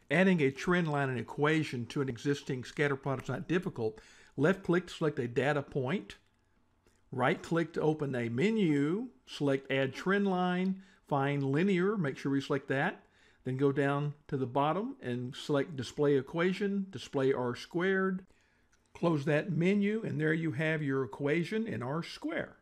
Adding a trend line and equation to an existing scatter plot is not difficult. Left-click to select a data point. Right-click to open a menu. Select Add Trend Line. Find Linear. Make sure we select that. Then go down to the bottom and select Display Equation, Display R squared. Close that menu, and there you have your equation in R squared.